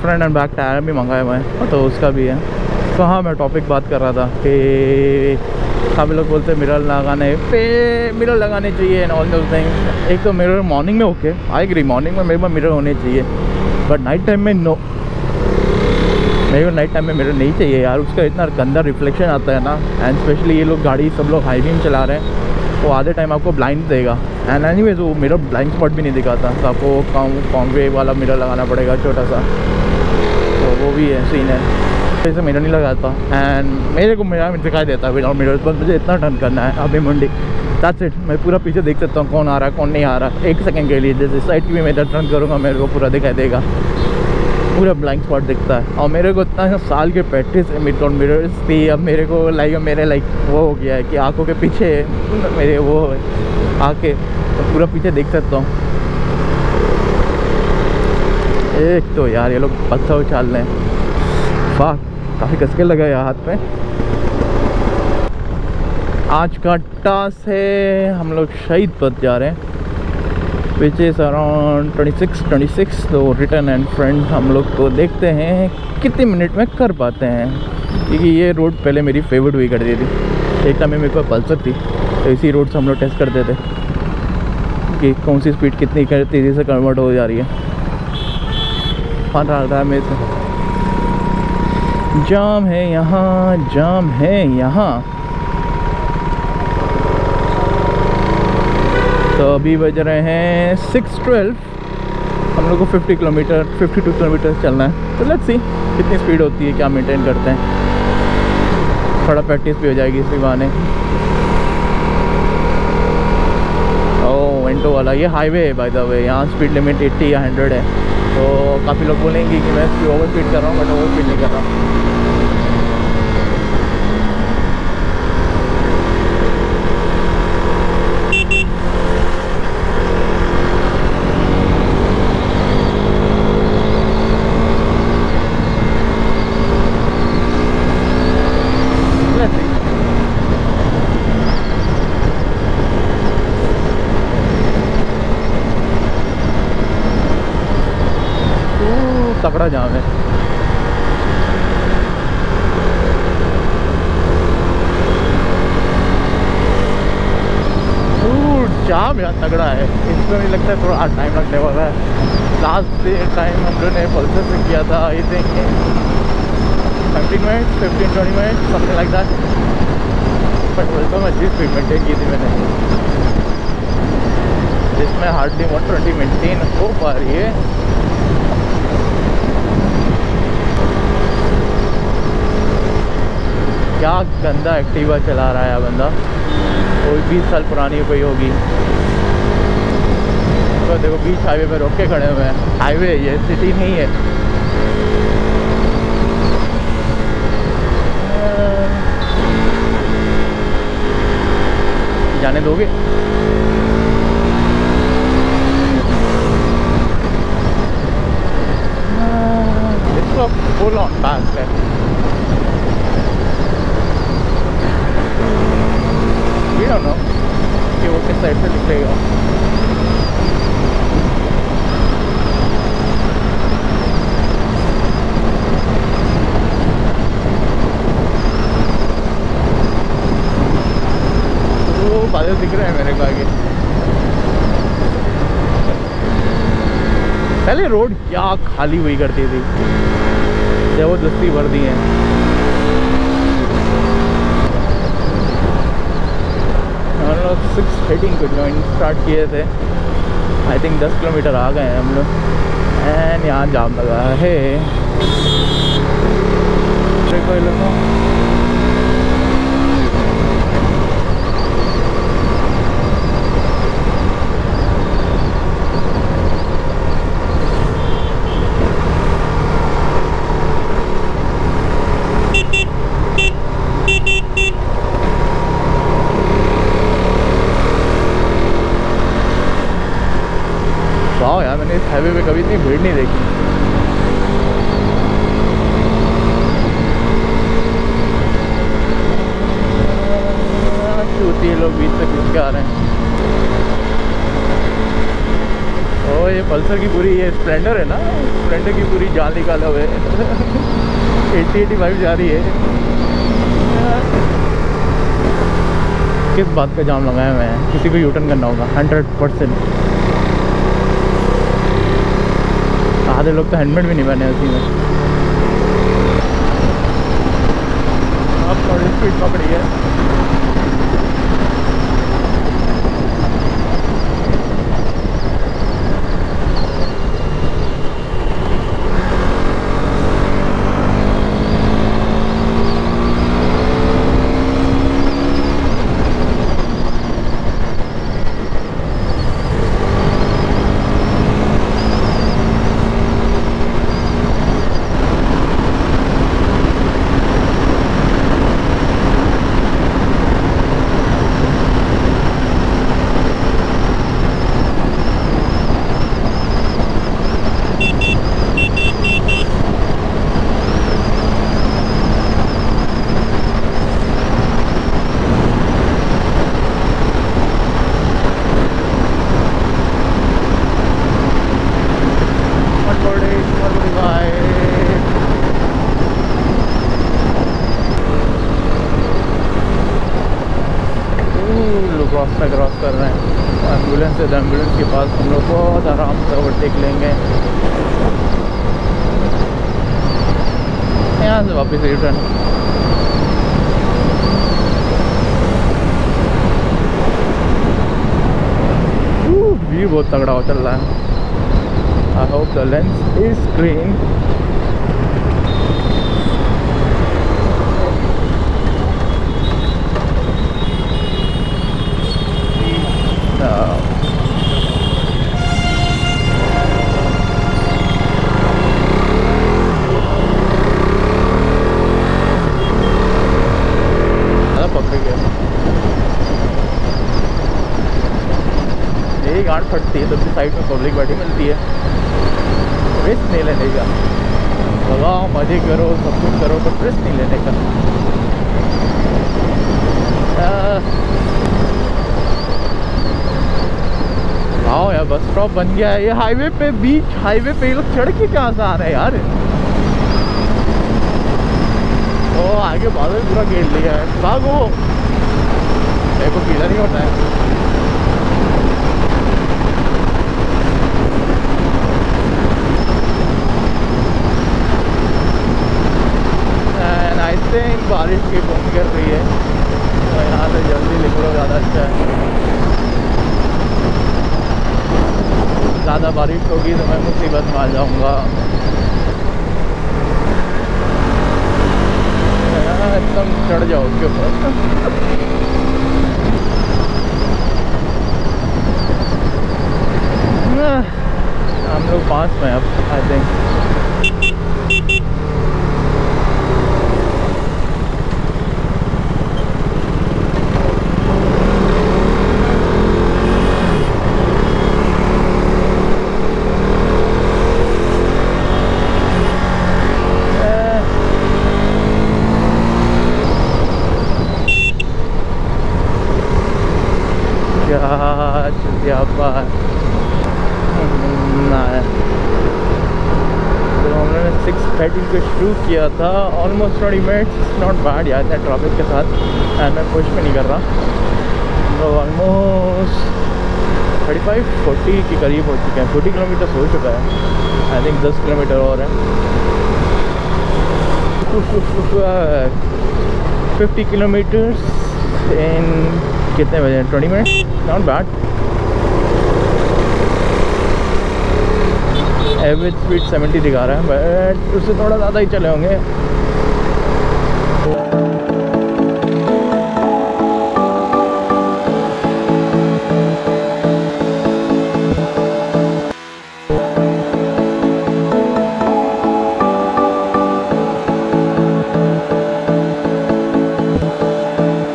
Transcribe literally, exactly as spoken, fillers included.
Front end back tyre भी मंगाए हुए हैं तो उसका भी है। तो हाँ, मैं टॉपिक बात कर रहा था कि काफ़ी लोग बोलते हैं मिरर लगाने पे मिरर लगाने चाहिए एंड ऑल दोस थिंग्स। एक तो मिरर मॉर्निंग में ओके, आई एग्री, मॉर्निंग में मेरे पास मिरर होने चाहिए, बट नाइट टाइम में नो, मेरे को नाइट टाइम में मिरर नहीं चाहिए यार। उसका इतना गंदा रिफ्लेक्शन आता है ना, एंड स्पेशली ये लोग गाड़ी सब लोग हाईवे में चला रहे हैं तो आधे टाइम आपको ब्लाइंड देगा। एंड एनीवेज वो मिरर ब्लाइंड स्पॉट भी नहीं दिखाता, तो आपको कॉन्वे वाला मिरर लगाना पड़ेगा छोटा सा, तो वो भी है सीन है। ऐसे मिरर नहीं लगाता एंड मेरे को मिरर में दिखाई देता है विदाउट मिरर, बस मुझे इतना टर्न करना है अभी मुंडी, दैट्स इट। मैं पूरा पीछे देख सकता हूँ कौन आ रहा है कौन नहीं आ रहा, एक सेकंड के लिए। जैसे साइड की भी मैं टर्न करूँगा मेरे को पूरा दिखाई देगा, पूरा ब्लाइंड स्पॉट दिखता है। और मेरे को इतना साल के प्रैक्टिस विदाउट मिरर्स थी, अब मेरे को लाइक मेरे लाइक वो हो गया है कि आंखों के पीछे मेरे वो आके तो पूरा पीछे देख सकता हूँ। एक तो यार ये लोग पत्थर उछाल रहे हैं, वाह काफ़ी कसके लगा यार हाथ पे। आज का टास्क है हम लोग शहीद पथ जा रहे हैं, which is around twenty six twenty six. तो रिटर्न एंड फ्रंट हम लोग को देखते हैं कितने मिनट में कर पाते हैं, क्योंकि ये रोड पहले मेरी फेवरेट हुई करती थी। एक टाइम में मेरे पास पल्सर थी तो इसी रोड से हम लोग टेस्ट करते थे कि कौन सी स्पीड कितनी तेज़ी से कन्वर्ट हो जा रही है। हाँ डाल रहा है मेरे से, जाम है यहाँ, जाम है यहाँ। तो अभी बज रहे हैं सिक्स ट्वेल्व, हम लोग को fifty kilometre fifty two kilometre चलना है। तो लेट्स सी कितनी स्पीड होती है, क्या मेंटेन करते हैं, थोड़ा प्रैक्टिस भी हो जाएगी इसी बहाने। ओह वेंटो वाला ये हाईवे है बाय द वे, यहाँ स्पीड लिमिट एट्टी या हंड्रेड है। तो काफ़ी लोग बोलेंगे कि मैं ओवर स्पीड कर रहा हूँ, बट ओवर स्पीड नहीं कर रहा। तगड़ा जाम है। जाम यार तगड़ा है, इसको नहीं लगता है थोड़ा टाइम लगने वाला है। लास्ट टाइम हम लोगों ने पल्सर से किया था, I think fifteen minute fifteen twenty minute something like that, but Pulsar में अच्छी स्पीड मेंटेन की थी मैंने, जिसमें हार्डली वन ट्वेंटी मेंटेन हो पा रही है। क्या गंदा एक्टिवा चला रहा है बंदा, कोई बीस साल पुरानी कोई होगी। तो देखो बीच हाईवे पे रोक के खड़े हुए हैं, हाईवे ये सिटी नहीं है। जाने दोगे? इसको फुल ऑन फास्ट है। We don't know कि वो किस साइड से निकलेगा। तो बादल दिख रहे हैं मेरे को आगे। पहले रोड क्या खाली हुई करती थी, जबरदस्ती भर दी है। हम लोग सिक्स हेडिंग को ज्वाइन स्टार्ट किए थे, आई थिंक दस किलोमीटर आ गए हैं हम लोग, एंड यहाँ जाम लगा है। देखो ये लोग वाह यार, मैंने इस हाईवे पे कभी इतनी भीड़ नहीं देखी। चूती लोग बीच से घुस के आ रहे हैं। ओ भाई ये पल्सर की पूरी, ये स्प्लेंडर है ना, स्प्लेंडर की पूरी जान निकाला हुआ है। एट्टी एटी फाइव जा रही है। किस बात का जाम लगाया हुआ है, किसी को यूटर्न करना होगा हंड्रेड परसेंट। आधे लोग तो हेलमेट भी नहीं पहने उसी में। अब थोड़ी स्पीड पकड़ी है। रास्ता क्रॉस कर रहे हैं। एम्बुलेंस है, एम्बुलेंस के पास हम लोग बहुत आराम से ओवरटेक लेंगे। यहाँ से वापस रिटर्न। व्यू बहुत तगड़ा हो चल रहा है। I hope the lens is green. यही गांड फटती है, दूसरी साइड में पब्लिक बैठी मिलती है। रिस्क नहीं लेने का, लगाओ मजे करो सब कुछ करो, बट रिस्क नहीं लेने का। आओ यार, बस स्टॉप बन गया है। ये हाईवे पे, बीच हाईवे पे ये लोग चढ़ के कहाँ से आ रहे हैं यार। ओ आगे बादल पूरा घेर लिया है, भागो। मेरे को पीला नहीं होता है। आई थिंक बारिश की बूंद गिर रही है, तो यहाँ से जल्दी निकलो ज़्यादा अच्छा है। ज़्यादा बारिश होगी तो मैं मुसीबत में आ जाऊँगा। एकदम चढ़ जाओ उसके ऊपर। हम लोग पास में अब आई थिंक। तो हमने सिक्स थर्टी को शुरू किया था, almost twenty minutes not bad यार था ट्रैफिक के साथ। एंड मैं पुश भी नहीं कर रहा। हम लोग ऑलमोस्ट थर्टी फाइव फोर्टी के करीब हो चुके हैं। फोर्टी किलोमीटर हो चुका है, आई थिंक दस किलोमीटर और है। फिफ्टी किलोमीटर्स इन कितने बजे? Twenty minutes, not bad. Average speed seventy दिखा रहा है, बट उससे थोड़ा ज़्यादा ही चले होंगे।